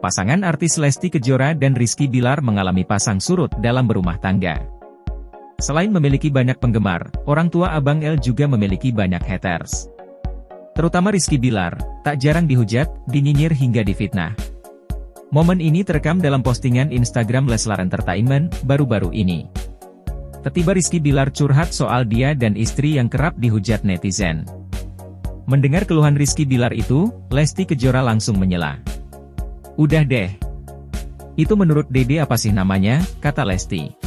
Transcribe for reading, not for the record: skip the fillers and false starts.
pasangan artis Lesti Kejora dan Rizky Bilar mengalami pasang surut dalam berumah tangga. Selain memiliki banyak penggemar, orang tua Abang L juga memiliki banyak haters. Terutama Rizky Bilar, tak jarang dihujat, dinyinyir hingga difitnah. Momen ini terekam dalam postingan Instagram Leslar Entertainment baru-baru ini. Tiba-tiba Rizky Bilar curhat soal dia dan istri yang kerap dihujat netizen. Mendengar keluhan Rizky Bilar itu, Lesti Kejora langsung menyela. "Udah deh. Itu menurut Dede apa sih namanya," kata Lesti.